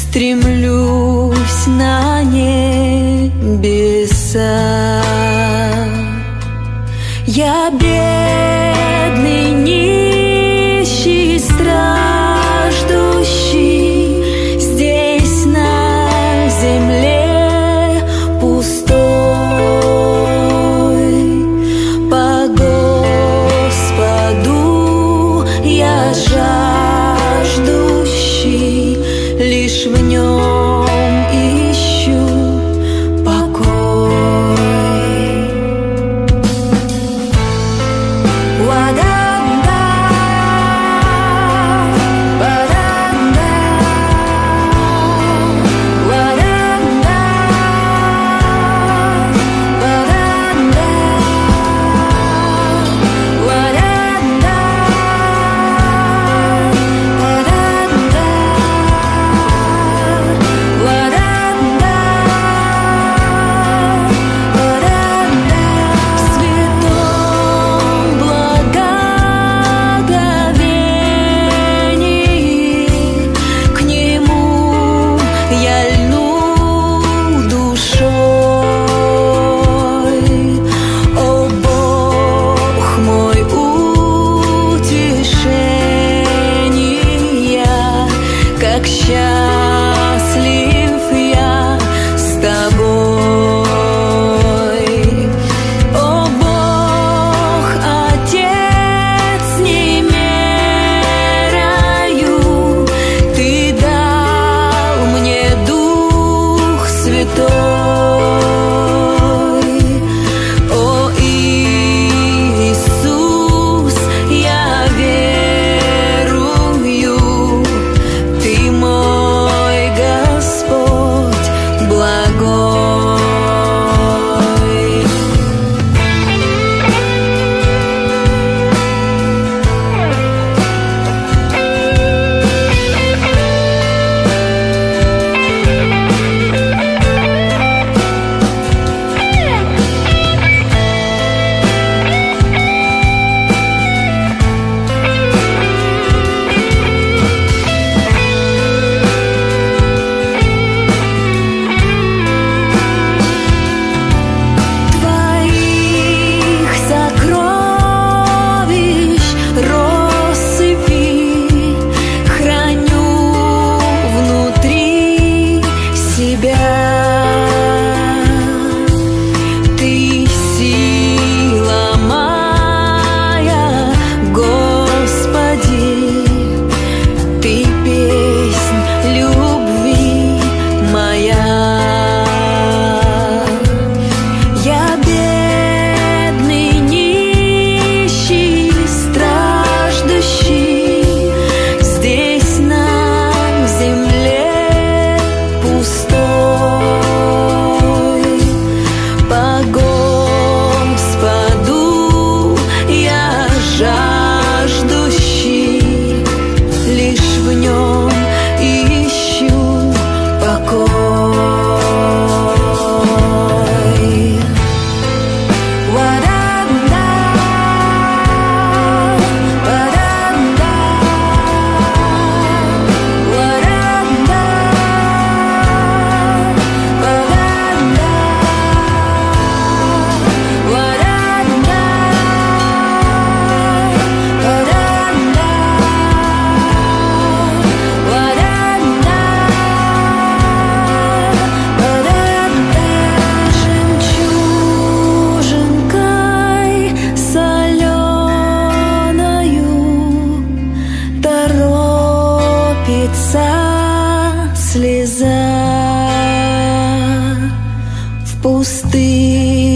стремлюсь на небеса. Я бедный, нищий, страждущий здесь на земле пустой. По Господу я жаждущий, лишь в нем ищу покой. Как счастлив я с тобой, о Бог, Отец немеряю, Ты дал мне Дух Святой, о Иисус, я верую. Мой Господь благой. Ты сила моя, Господи, Ты песнь любви моя. Я бедный, нищий, страждущий здесь на земле пустой. По Господу я жаждущий, лишь в нем ищу покой. Слеза в пустыне.